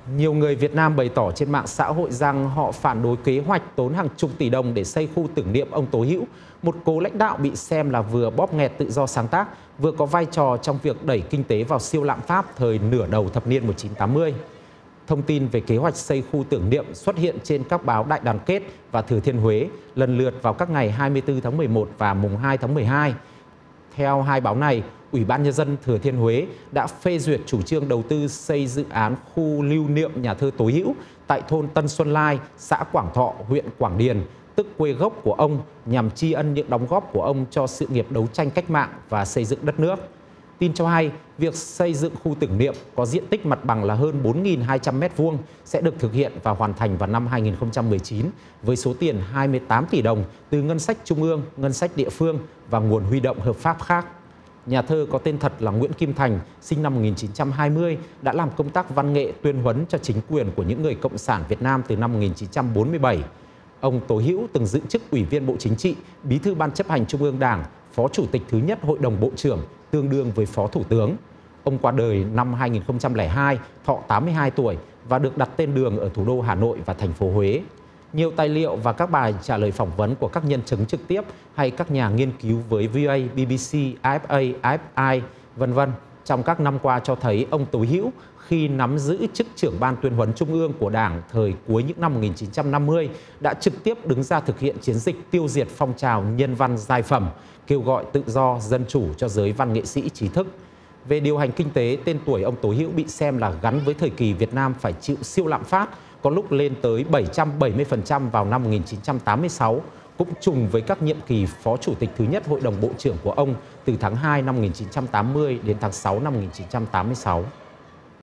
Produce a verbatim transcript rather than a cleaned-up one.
Nhiều người Việt Nam bày tỏ trên mạng xã hội rằng họ phản đối kế hoạch tốn hàng chục tỷ đồng để xây khu tưởng niệm ông Tố Hữu, một cố lãnh đạo bị xem là vừa bóp nghẹt tự do sáng tác, vừa có vai trò trong việc đẩy kinh tế vào siêu lạm phát thời nửa đầu thập niên một nghìn chín trăm tám mươi. Thông tin về kế hoạch xây khu tưởng niệm xuất hiện trên các báo Đại Đoàn Kết và Thừa Thiên Huế lần lượt vào các ngày hai mươi tư tháng mười một và mùng hai tháng mười hai. Theo hai báo này, Ủy ban Nhân dân Thừa Thiên Huế đã phê duyệt chủ trương đầu tư xây dự án khu lưu niệm nhà thơ Tố Hữu tại thôn Tân Xuân Lai, xã Quảng Thọ, huyện Quảng Điền, tức quê gốc của ông, nhằm tri ân những đóng góp của ông cho sự nghiệp đấu tranh cách mạng và xây dựng đất nước. Tin cho hay, việc xây dựng khu tưởng niệm có diện tích mặt bằng là hơn bốn nghìn hai trăm mét vuông sẽ được thực hiện và hoàn thành vào năm hai nghìn không trăm mười chín với số tiền hai mươi tám tỷ đồng từ ngân sách trung ương, ngân sách địa phương và nguồn huy động hợp pháp khác. Nhà thơ có tên thật là Nguyễn Kim Thành, sinh năm một nghìn chín trăm hai mươi, đã làm công tác văn nghệ tuyên huấn cho chính quyền của những người cộng sản Việt Nam từ năm một nghìn chín trăm bốn mươi bảy. Ông Tố Hữu từng giữ chức Ủy viên Bộ Chính trị, Bí thư Ban chấp hành Trung ương Đảng, Phó Chủ tịch thứ nhất Hội đồng Bộ trưởng, tương đương với Phó Thủ tướng. Ông qua đời năm hai nghìn không trăm lẻ hai, thọ tám mươi hai tuổi và được đặt tên đường ở thủ đô Hà Nội và thành phố Huế. Nhiều tài liệu và các bài trả lời phỏng vấn của các nhân chứng trực tiếp hay các nhà nghiên cứu với vê a, bê bê xê, a ép a, a ép i, vân vân trong các năm qua cho thấy ông Tố Hữu khi nắm giữ chức trưởng ban tuyên huấn trung ương của Đảng thời cuối những năm một nghìn chín trăm năm mươi đã trực tiếp đứng ra thực hiện chiến dịch tiêu diệt phong trào nhân văn giai phẩm, kêu gọi tự do, dân chủ cho giới văn nghệ sĩ trí thức. Về điều hành kinh tế, tên tuổi ông Tố Hữu bị xem là gắn với thời kỳ Việt Nam phải chịu siêu lạm phát, có lúc lên tới bảy trăm bảy mươi phần trăm vào năm một nghìn chín trăm tám mươi sáu, cũng trùng với các nhiệm kỳ Phó Chủ tịch thứ nhất Hội đồng Bộ trưởng của ông từ tháng hai năm một nghìn chín trăm tám mươi đến tháng sáu năm một nghìn chín trăm tám mươi sáu.